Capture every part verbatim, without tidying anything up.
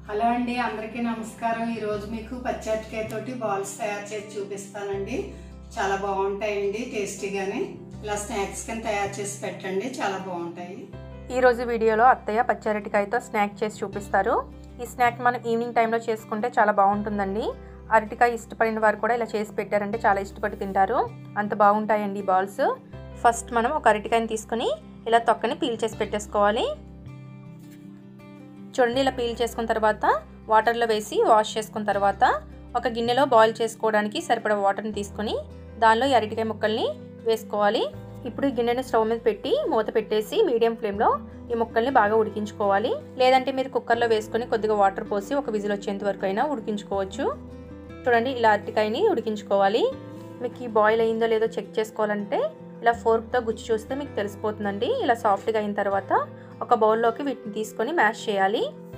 Hello అండి, అందరికీ నమస్కారం. ఈ రోజు మీకు పచ్చి అరటికాయ తోటి బాల్స్ తయారు చేసి చూపిస్తానండి. చాలా బాగుంటాయండి, టేస్టీగానే. ఇలా స్నాక్స్ కింద తయారు చేసి పెట్టండి, చాలా బాగుంటాయి. ఈ రోజు వీడియోలో అత్తయ్య పచ్చి అరటికాయతో స్నాక్ చేసి చూపిస్తారు. ఈ స్నాక్ మనం ఈవినింగ్ టైంలో చేసుకుంటే చాలా బాగుంటుందండి. అరటికాయ ఇష్టపడిన వారు కూడా ఇలా చేసి పెట్టారంటే చాలా ఇష్టపడి తింటారు. అంత బాగుంటాయండి ఈ బాల్స్. ఫస్ట్ మనం ఒక అరటికాయని తీసుకుని ఇలా తొక్కని పీల్ చేసి పెట్టేసుకోవాలి. చూడండి, ఇలా పీల్ చేసుకున్న తర్వాత వాటర్లో వేసి వాష్ చేసుకున్న తర్వాత ఒక గిన్నెలో బాయిల్ చేసుకోవడానికి సరిపడా వాటర్ని తీసుకొని దానిలో ఈ అరటికాయ ముక్కల్ని వేసుకోవాలి. ఇప్పుడు ఈ గిన్నెని స్టవ్ మీద పెట్టి మూత పెట్టేసి మీడియం ఫ్లేమ్లో ఈ ముక్కల్ని బాగా ఉడికించుకోవాలి. లేదంటే మీరు కుక్కర్లో వేసుకొని కొద్దిగా వాటర్ పోసి ఒక విజిల్ వచ్చేంత వరకు అయినా ఉడికించుకోవచ్చు. చూడండి, ఇలా అరటికాయని ఉడికించుకోవాలి. మీకు ఈ బాయిల్ అయిందో లేదో చెక్ చేసుకోవాలంటే ఇలా ఫోర్క్తో గుచ్చి చూస్తే మీకు తెలిసిపోతుందండి. ఇలా సాఫ్ట్గా అయిన తర్వాత ఒక బౌల్లోకి వీటిని తీసుకొని మ్యాష్ చేయాలి.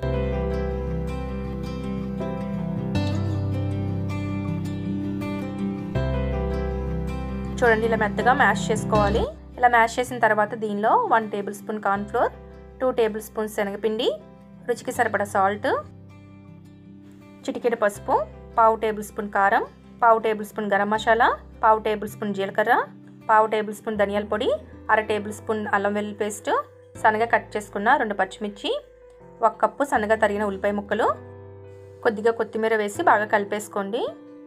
చూడండి, ఇలా మెత్తగా మ్యాష్ చేసుకోవాలి. ఇలా మ్యాష్ చేసిన తర్వాత దీనిలో one table spoon cornflour, two table spoons శనగపిండి, రుచికి సరిపడా సాల్ట్, చిటికెడు పసుపు, పావు టేబుల్ స్పూన్ కారం, పావు టేబుల్ స్పూన్ గరం మసాలా, పావు టేబుల్ స్పూన్ జీలకర్ర, పావు టేబుల్ స్పూన్ ధనియాల పొడి, అర టేబుల్ స్పూన్ అల్లం వెల్లుల్లి పేస్ట్, సన్నగా కట్ చేసుకున్న రెండు పచ్చిమిర్చి, ఒక కప్పు సన్నగా తరిగిన ఉల్లిపాయ ముక్కలు, కొద్దిగా కొత్తిమీర వేసి బాగా కలిపేసుకోండి.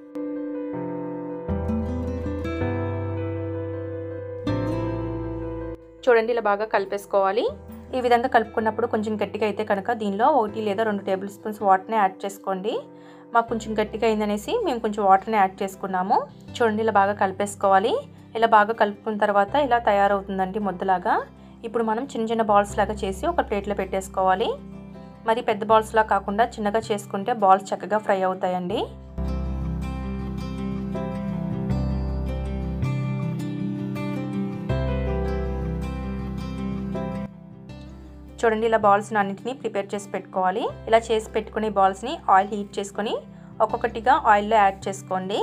చూడండి, ఇలా బాగా కలిపేసుకోవాలి. ఈ విధంగా కలుపుకున్నప్పుడు కొంచెం గట్టిగా అయితే కనుక దీనిలో ఒకటి లేదా రెండు టేబుల్ స్పూన్స్ వాటర్ని యాడ్ చేసుకోండి. మాకు కొంచెం గట్టిగా అయిందనేసి మేము కొంచెం వాటర్ని యాడ్ చేసుకున్నాము. చూడండి, ఇలా బాగా కలిపేసుకోవాలి. ఇలా బాగా కలుపుకున్న తర్వాత ఇలా తయారవుతుందండి ముద్దలాగా. ఇప్పుడు మనం చిన్న చిన్న బాల్స్ లాగా చేసి ఒక ప్లేట్లో పెట్టేసుకోవాలి. మరి పెద్ద బాల్స్ లా కాకుండా చిన్నగా చేసుకుంటే బాల్స్ చక్కగా ఫ్రై అవుతాయండి. చూడండి, ఇలా బాల్స్ని అన్నింటినీ ప్రిపేర్ చేసి పెట్టుకోవాలి. ఇలా చేసి పెట్టుకునే బాల్స్ని ఆయిల్ హీట్ చేసుకొని ఒక్కొక్కటిగా ఆయిల్లో యాడ్ చేసుకోండి.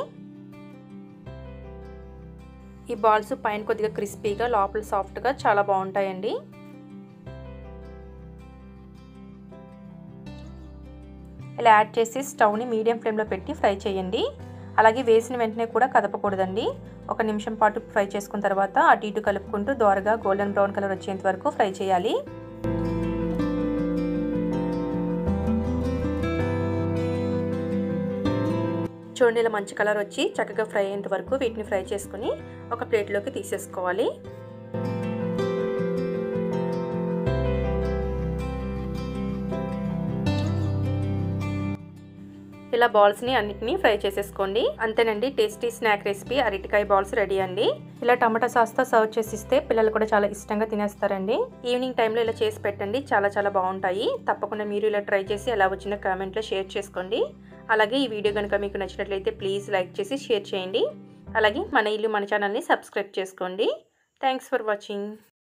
ఈ బాల్స్ పైన కొద్దిగా క్రిస్పీగా లోపల సాఫ్ట్గా చాలా బాగుంటాయండి. ఇలా యాడ్ చేసి స్టవ్ని మీడియం ఫ్లేమ్లో పెట్టి ఫ్రై చేయండి. అలాగే వేసిన వెంటనే కూడా కదపకూడదండి. ఒక నిమిషం పాటు ఫ్రై చేసుకున్న తర్వాత అటు ఇటు కలుపుకుంటూ దోరగా గోల్డెన్ బ్రౌన్ కలర్ వచ్చేంత వరకు ఫ్రై చేయాలి. చూడండి, ఇలా మంచి కలర్ వచ్చి చక్కగా ఫ్రై అయ్యేంత వరకు వీటిని ఫ్రై చేసుకుని ఒక ప్లేట్లోకి తీసేసుకోవాలి. ఇలా బాల్స్ని అన్నిటినీ ఫ్రై చేసేసుకోండి. అంతేనండి, టేస్టీ స్నాక్ రెసిపీ అరటికాయ బాల్స్ రెడీ అండి. ఇలా టమాటా సాస్తో సర్వ్ చేసి ఇస్తే పిల్లలు కూడా చాలా ఇష్టంగా తినేస్తారండి. ఈవినింగ్ టైంలో ఇలా చేసి పెట్టండి, చాలా చాలా బాగుంటాయి. తప్పకుండా మీరు ఇలా ట్రై చేసి ఎలా వచ్చిన కామెంట్లో షేర్ చేసుకోండి. అలాగే ఈ వీడియో కనుక మీకు నచ్చినట్లయితే ప్లీజ్ లైక్ చేసి షేర్ చేయండి. అలాగే మన ఇల్లు మన ఛానల్ని సబ్స్క్రైబ్ చేసుకోండి. Thanks for watching.